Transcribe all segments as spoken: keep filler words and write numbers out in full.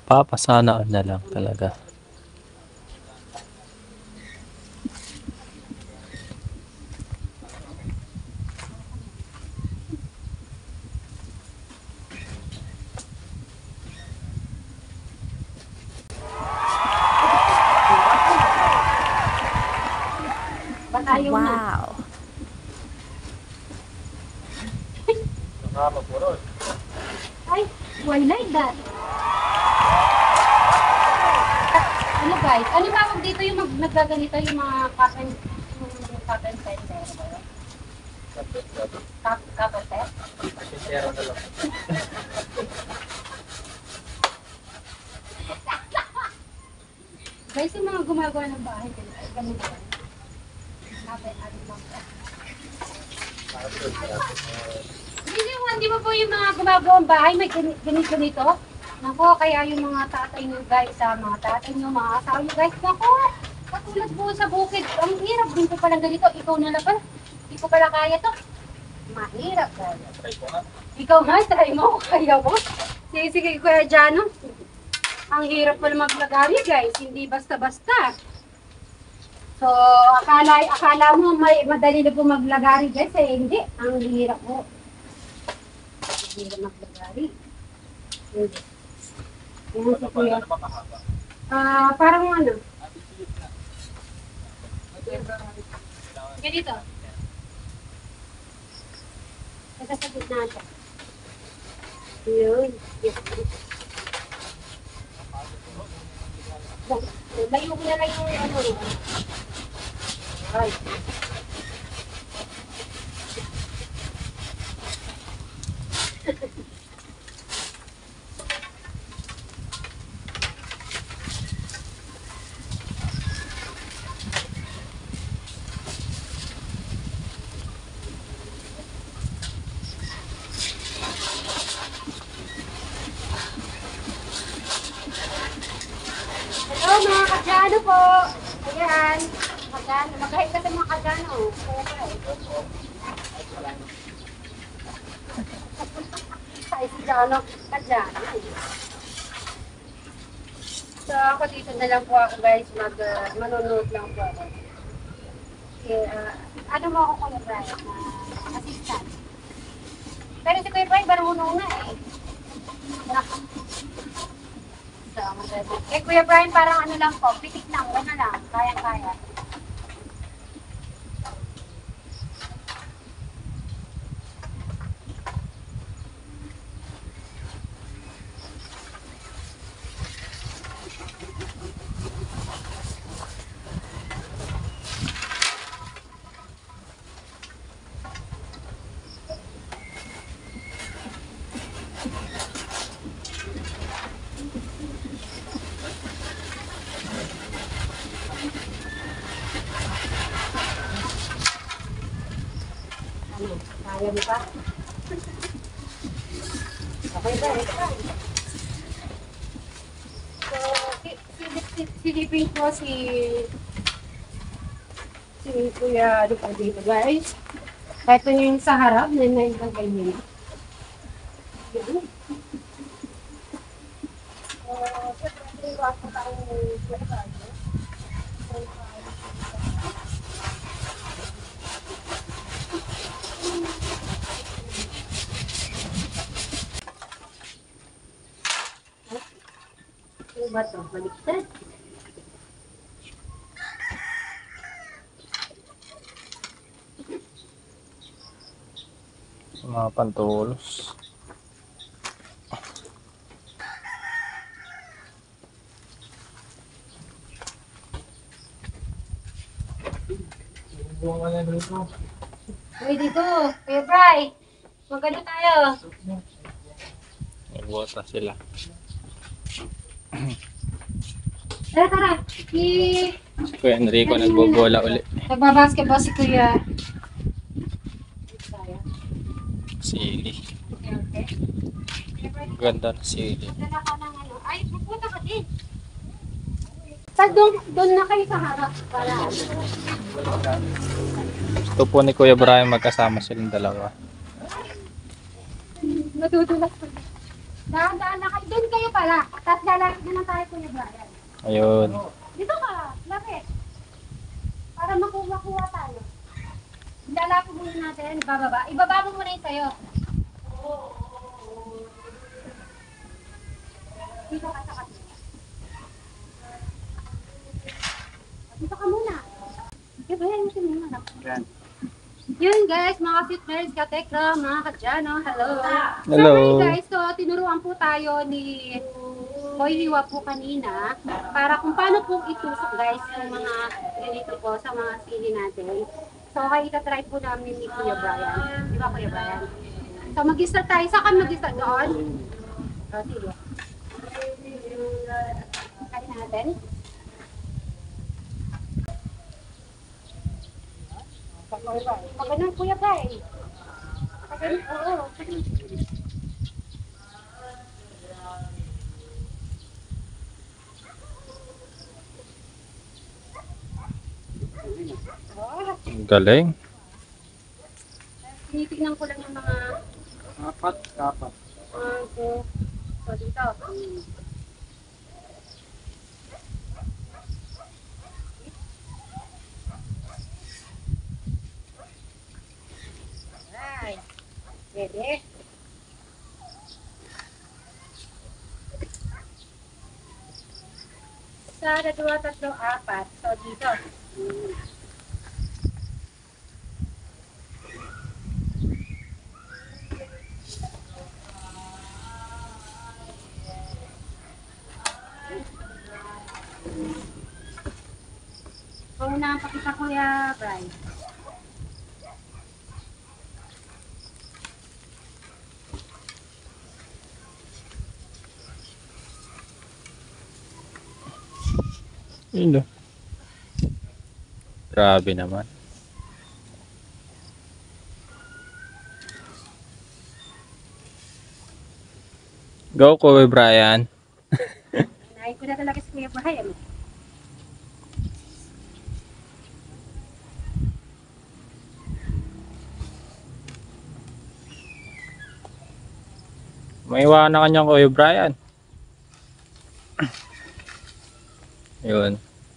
Papasana na lang talaga. Wow. Ay, why like that? Ano guys? Ano tawag dito yung mag naggaganito yung mga cotton yung cotton center? Cap cotton set? Guys, yung mga gumagawa ng bahay, ganun ba? Kapit, ating mga. Hindi mo, hindi mo po yung mga gumagawa ng bahay, may ganito ganito. Nako, kaya yung mga tatay nyo guys, sa mga tatay nyo, mga asawa nyo guys, nako, katulad po sa bukid, ang hirap din po palang ganito, ikaw na lang pala, hindi ko pala kaya to. Mahirap guys. Ikaw nga, try mo, kaya mo. Sige, sige, Kuya Jano. Ang hirap pala maglagari guys, hindi basta-basta. So, akala, akala mo may madali na po maglagari guys, eh hindi. Ang hirap po. Ang hirap maglagari. Hindi. Yan si Kuya. Ah, parang ano? Ganito. Sasasagot natin. Yun. Yes. Layo ko na lang yung ano. Ay. Hello mga kadyano po. Ayan. Kadyano. Magkahit ka sa mga kadyano. Ay, si Jano. Kadyano. So, ako dito na lang po ako guys. Mag, uh, manonood lang po ako. Okay, uh, ano mo ako Kuya Brian? Uh, assistant. Pero si Kuya Brian, marunong na eh. Nak So, eh, Kuya Brian, parang ano lang po, pitik lang, ano lang, kaya-kaya. Ano, kaya mo pa? Okay ba? So, silipin ko si si Kuya ano pa dito guys. Kahit ito yung sa harap na nailagay niya. Yan. So, siyempre, iwas pa tayong kwenta. Ano ba ito? Baliktad. Mga pantulos. Uy, dito. Kuya Bray. Magkano tayo? Nagbota sila. Tara, tara. Si... Si Kuya Enrico nagbobola uli. Nagbabasketball si Kuya. Sili. Okay, okay. Ganda na sili. Dala ka ng ano. Ay, pupunta ka din. Sa doon, doon na kayo sa harap. Para Gusto po ni Kuya Brian magkasama silang dalawa. natutulak ko. Dahan-dahan na kayo. Doon kayo pala. Tapos lalapit na lang tayo, Kuya Brian. Ayun. Dito ka, lapit. Para makuha-kuha tayo. Lalapit muna natin, bababa. Ibaba mo muna yung sayo. Dito ka sa kanila. Dito ka muna. Kuya Brian, mo siya muna. Yan. Yun guys, mga fitness, katekra, mga kadyano, hello. Hello. So guys, so tinuruan po tayo ni Boy Liwa po kanina para kung paano po itusok guys yung mga ganito po sa mga sili natin. So okay, itatry po namin ni Kuya Brian. Di ba Kuya Brian? So mag-start tayo. Saan ka mag-start doon? O sige. Kain natin. Pag ganun, Kuya Brian. Pag ganun, oo. Ang galing. Tinitignan ko lang yung mga Apat, apat. uh, so, so dito. Alright. Pwede. Isa, dalawa, tatlo, apat. So dito. Hmm. Pauna ang pakita Kuya Brian. Yun o. Grabe naman. Go, Kuya Brian. Nahin ko na talaga si Kuya Brian. Maiwanan ka niyan, Kuya Brian. Yun.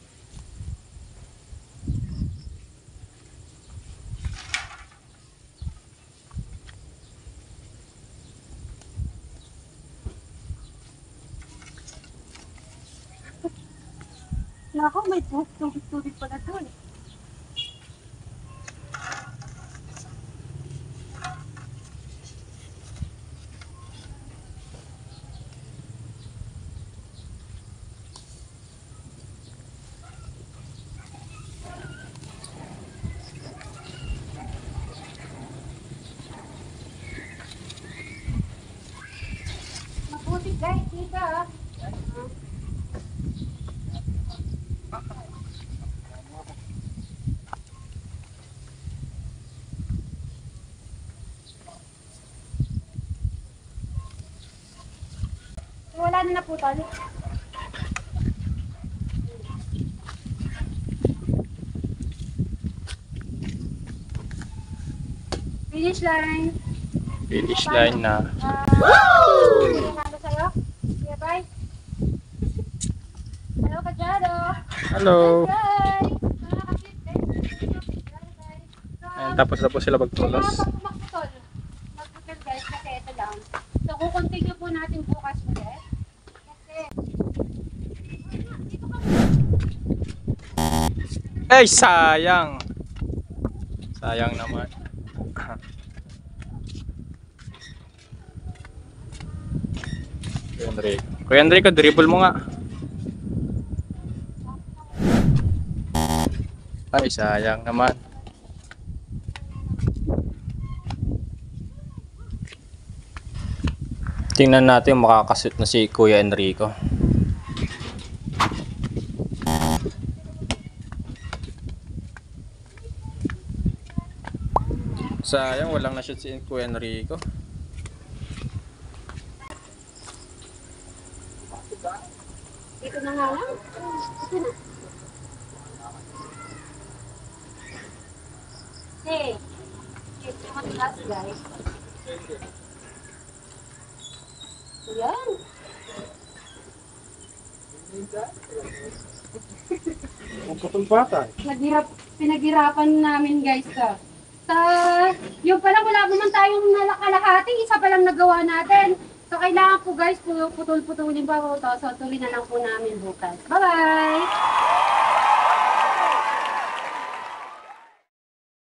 Nako, may tubig-tubig pala doon. Mabuti guys, dito ah. Wala na na po tali. Finish line. Finish line na. Wow! Ano sa'yo? Sige, bye. Hello, Kajado. Hello. Bye. Mga kapit, guys. Ayan, tapos na po sila magtulos. Magpaputol. Magpaputol guys kasi ito lang. So, kukontinue po natin bukas ulit. Kasi, dito ka Ay, sayang. Sayang naman. Kuya Enrico. Kuya Enrico, dribble mo nga. Ay, sayang naman. Tingnan natin yung makakashoot na si Kuya Enrico. Sayang, walang na-shoot si Kuya Enrico. dito na nga lang. Dito na. Hey. Ito yung matigas guys. Ayan. Ang putol pata. Naghirap, pinaghirapan namin guys ka. Sa, yung pala wala naman tayong nalakalahati, isa pa lang nagawa natin. So kailangan po guys, pu- putol-putulin pa po to. So tuloy na lang po namin bukas. Bye-bye!